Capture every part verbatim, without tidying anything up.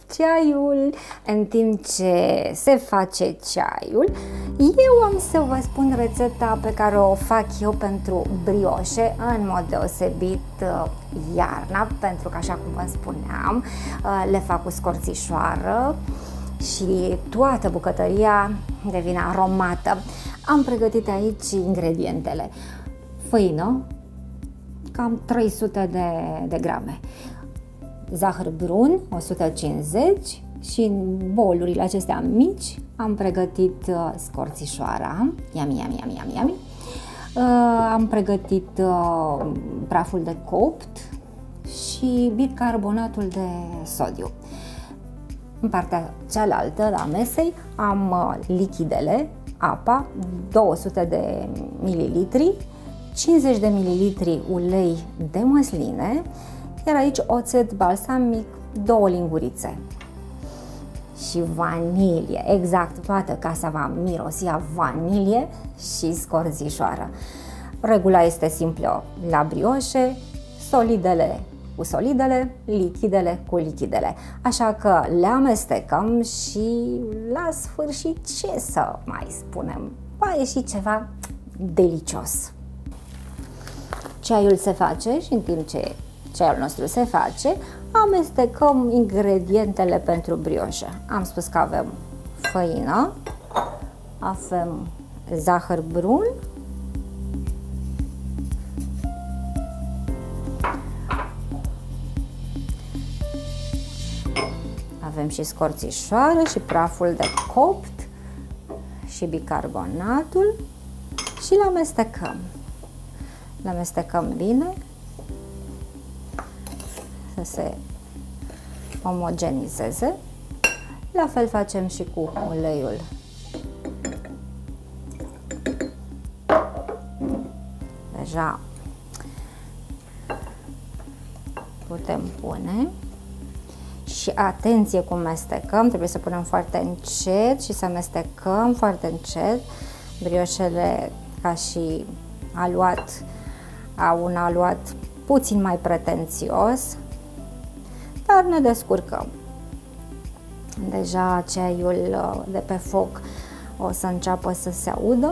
ceaiul. În timp ce se face ceaiul, eu am să vă spun rețeta pe care o fac eu pentru brioșe, în mod deosebit iarna, pentru că, așa cum vă spuneam, le fac cu scorțișoară și toată bucătăria devine aromată. Am pregătit aici ingredientele: făină, cam trei sute de, de grame, zahăr brun, o sută cincizeci, și în bolurile acestea mici am pregătit uh, scorțișoara, yami, yami, yami, yami, yami. Uh, am pregătit uh, praful de copt și bicarbonatul de sodiu. În partea cealaltă, la mesei, am uh, lichidele, apa, două sute de mililitri, cincizeci de mililitri ulei de măsline, iar aici oțet balsamic, două lingurițe. Și vanilie, exact, toată casa va mirosi a vanilie și scorțișoară. Regula este simplă la brioșe: solidele cu solidele, lichidele cu lichidele. Așa că le amestecăm și la sfârșit, ce să mai spunem, va ieși ceva delicios. Ceaiul se face și în timp ce ceaiul nostru se face, amestecăm ingredientele pentru brioșă. Am spus că avem făină, avem zahăr brun, avem și scorțișoară și praful de copt și bicarbonatul și le amestecăm. Le amestecăm bine să se omogenizeze. La fel facem și cu uleiul. Deja putem pune. Și atenție cum amestecăm, trebuie să punem foarte încet și să amestecăm foarte încet. Brioșele, ca și aluat, au un aluat puțin mai pretențios, dar ne descurcăm. Deja ceaiul de pe foc o să înceapă să se audă.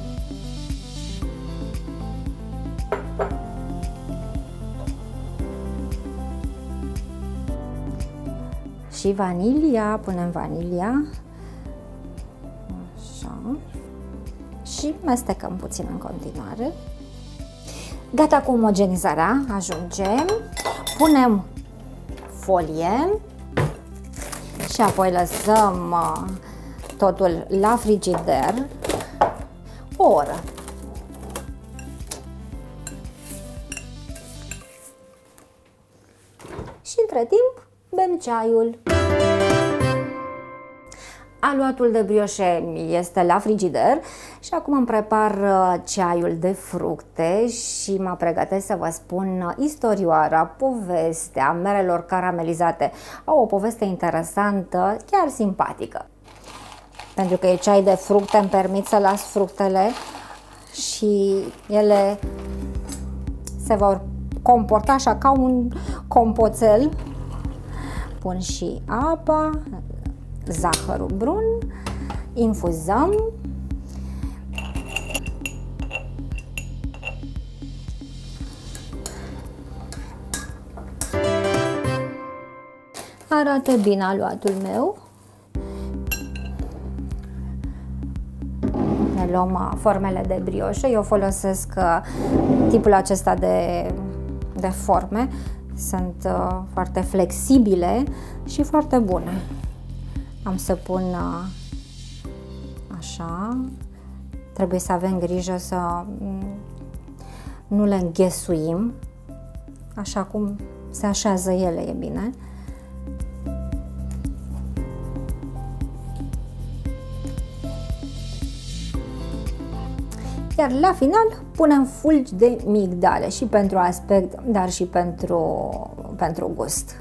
Și vanilia, punem vanilia, așa, și mestecăm puțin în continuare. Gata cu omogenizarea, ajungem, punem folie și apoi lăsăm totul la frigider o oră. Și între timp bem ceaiul. Aluatul de brioșe este la frigider și acum îmi prepar ceaiul de fructe și mă pregătesc să vă spun istorioara, povestea merelor caramelizate. Au o poveste interesantă, chiar simpatică. Pentru că e ceai de fructe, îmi permit să las fructele și ele se vor comporta așa ca un compoțel. Pun și apa, zahărul brun, infuzăm. Arată bine aluatul meu. Ne luăm formele de brioșă. Eu folosesc tipul acesta de, de forme. Sunt uh, foarte flexibile și foarte bune. Am să pun uh, așa. Trebuie să avem grijă să nu le înghesuim. Așa cum se așează ele, e bine. Iar la final punem fulgi de migdale, și pentru aspect, dar și pentru, pentru gust.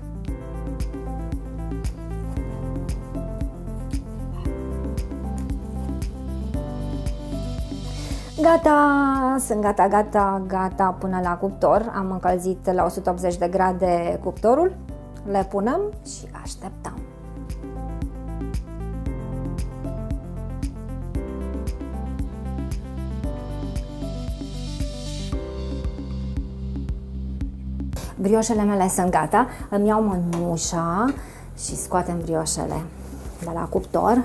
Gata, sunt gata, gata, gata până la cuptor. Am încălzit la o sută optzeci de grade cuptorul. Le punem și așteptăm. brioșele mele sunt gata. Îmi iau mănușa și scoatem brioșele de la cuptor.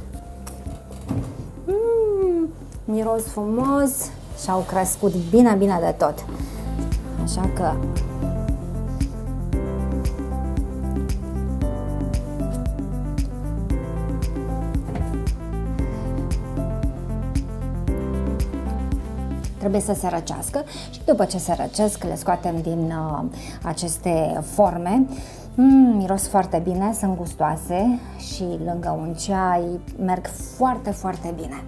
Mm, miros frumos și au crescut bine, bine de tot. Așa că trebuie să se răcească și după ce se răcesc le scoatem din uh, aceste forme. Mm, miros foarte bine, sunt gustoase și lângă un ceai merg foarte, foarte bine.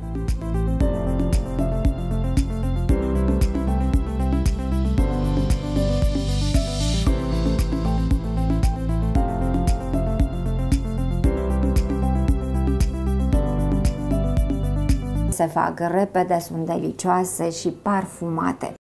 Se fac repede, sunt delicioase și parfumate.